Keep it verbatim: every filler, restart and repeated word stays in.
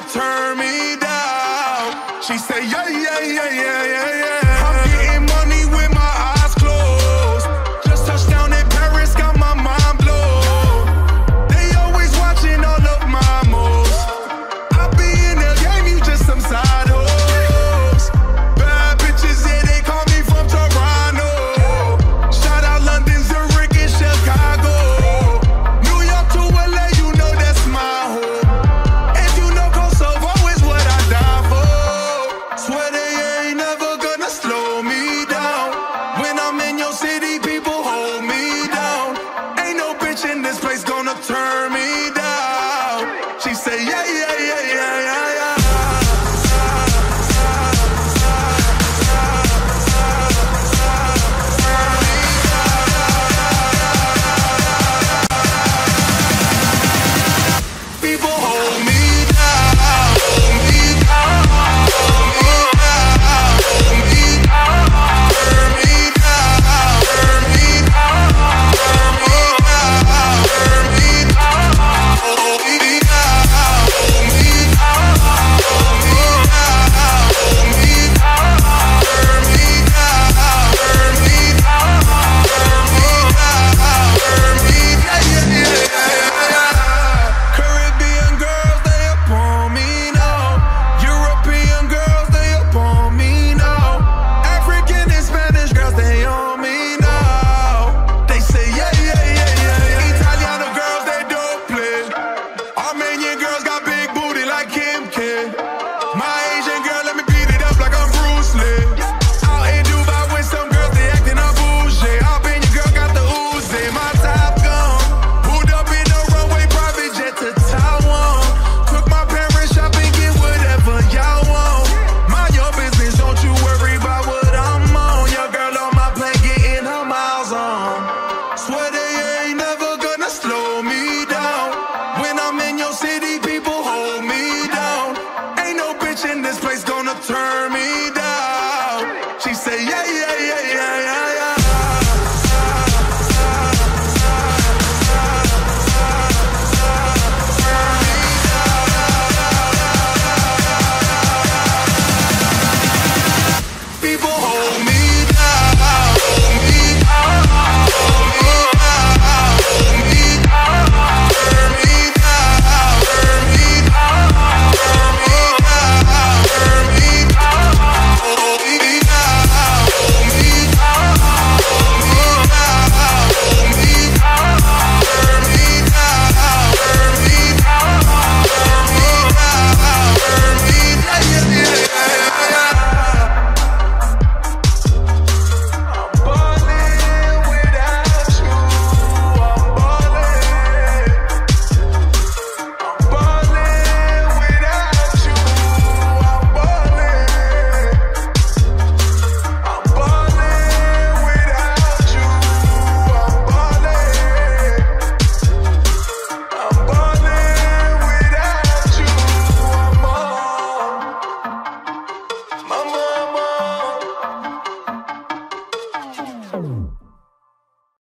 turn me down. She say, yeah, yeah, yeah, yeah, yeah, yeah. I'm getting money with my eyes closed. Just touched down in Paris, got my mind blown. They always watching all of my moves. I be in the game, you just some side hoes. Bad bitches, yeah, they call me from Toronto. Shout out London, Zurich, and Chicago. New York to L A, you know that's my home. And you know Kosovo is what I die for. Swear they ain't never gonna slow me down. When I'm in your city, people hold me down. Ain't no bitch in this place gonna turn me down. She say, yeah, yeah, yeah, yeah, yeah, yeah. People hold me down, hold me down, hold me down, hold me down, turn me down, turn me down, turn me down, turn me down, hold me down, hold me down, hold me down, hold me down, turn me down, turn me down, turn me down, turn me down, yeah, yeah, yeah, yeah. Caribbean girls, they upon me now. European girls, they upon me now. African and Spanish girls, they on me now. They say, yeah, yeah, yeah, yeah, yeah. Italiano girls, they don't play. Armenian girls got big booty like Kim K. My Asian girl, let me beat it up like I'm Bruce Lee. Out in Dubai with some girls, they acting up bougie. Albanian girl got the Uzi, my top gun. Pulled up in the runway, private jet to Taiwan. Took my parents shopping, get whatever y'all want. Mind your business, don't you worry about what I'm on. Your girl on my plane, getting her miles on. Swear they ain't never gonna slow me down. When I'm in your city, people hold me down. Ain't no bitch in this place gonna turn me down. She say, yeah, yeah, yeah, yeah, yeah, yeah. People hold me down, hold me down, hold me down, hold me down, turn me down, turn me down, turn me down, turn me down, hold me down, hold me down, hold me down, hold me down, turn me down, turn me down, turn me down, turn me down, yeah, yeah, yeah, yeah. I'm ballin' without you. I'm ballin'. I'm ballin' without you. I'm ballin'. I'm ballin' without you. I'm ballin'. I'm ballin' without you. I'm on. Mama, mama.